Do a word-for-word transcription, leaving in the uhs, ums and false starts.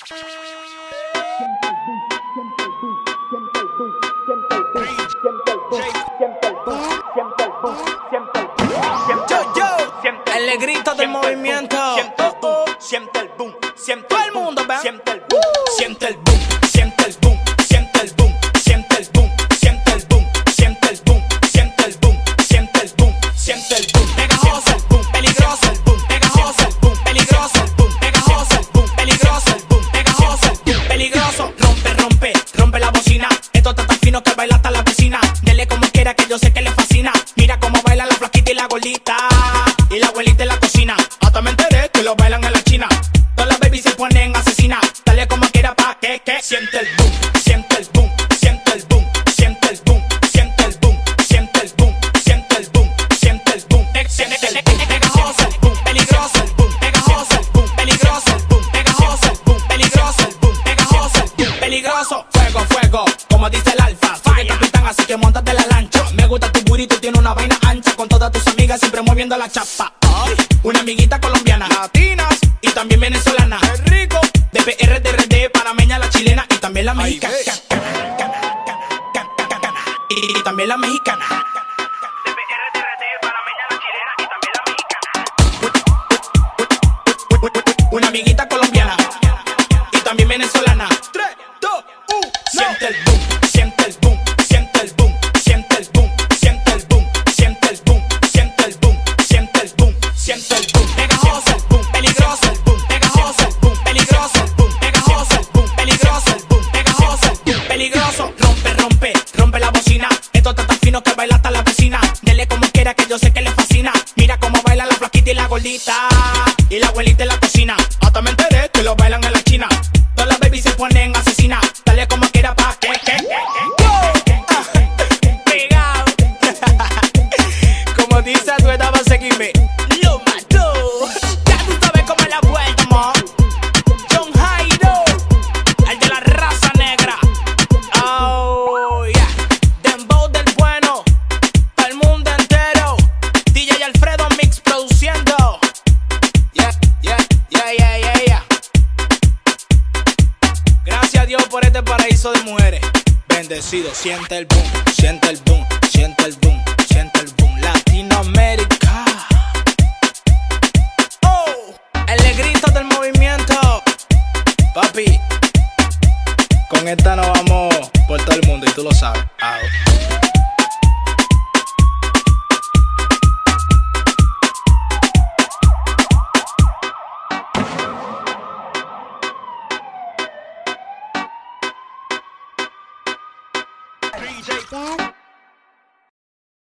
El negrito del movimiento. Siente el boom, siente el boom, siente Todo el mundo, ve. Siente el boom, siente el boom, siente el boom, siente el boom, siente el boom, siente el boom, siente el boom, siente el boom, siente el boom, siente el boom, pegajoso el boom, peligroso el boom, pegajoso el boom, peligroso el boom, pegajoso el boom, peligroso el boom, pegajoso el boom, peligroso. Rompe, rompe, rompe la bocina. Esto está tan fino que baila hasta la vecina. Dele como quiera que yo sé que le fascina. Mira cómo baila la flaquita y la gordita. Y la abuelita en la cocina. Hasta me enteré que lo bailan en la China. Todas las babies se ponen asesinas. Dale como quiera pa' que, que siente el boom, siente el boom, siente el boom, siente el boom, siente el boom, siente el boom, siente el boom, siente el boom, siente el boom, pegajoso el boom, peligroso el boom, pegajoso el boom, peligroso el boom, pegajoso el boom, peligroso el boom, pegajoso el boom, peligroso. Fuego, fuego, como dice el alfa. Soy el capitán, así que montate la lancha. Me gusta tu burrito, tiene una vaina ancha. Con todas tus amigas siempre moviendo la chapa. Ay, una amiguita colombiana, latinas y también venezolana. Qué rico. De P R, de R D, panameña, la chilena y también la mexicana. Y también la mexicana. De P R, de R D, panameña, la chilena y también la mexicana. Una amiguita colombiana y también venezolana. tres, dos, uno, siente el boom, siente el boom, siente el boom, siente el boom, siente el boom, siente el boom, siente el boom, siente el boom, siente el boom, pegajoso el boom, peligroso el boom, pegajoso el boom, peligroso el boom, pegajoso el boom, peligroso el boom, pegajoso el boom, peligroso. Rompe, rompe, rompe la bocina. Esto está tan fino que baila hasta la vecina. Dele como quiera que yo sé que le fascina. Mira cómo baila la flaquita y la gordita. Y la abuelita en la cocina. Hasta me enteré que lo bailan en la China. Todas las babies se ponen asesinas. Dale como quiera pa' que, que, que, pegado. Como dice tu etapa, seguirme. Lo mató. Ya tú sabes cómo es la vuelta, mo. John Jairo, el de la raza negra. Oh, yeah. Dembow del bueno, para el mundo entero. D J Alfredo Mix produciendo. Yeah, yeah, yeah, yeah, yeah, yeah. Gracias a Dios por este paraíso de mujeres. Bendecido, siente el boom, siente el boom, siente el boom, siente el boom. Latinoamérica. Oh, el negrito del movimiento. Papi, con esta nos vamos por todo el mundo y tú lo sabes. Au. Dad?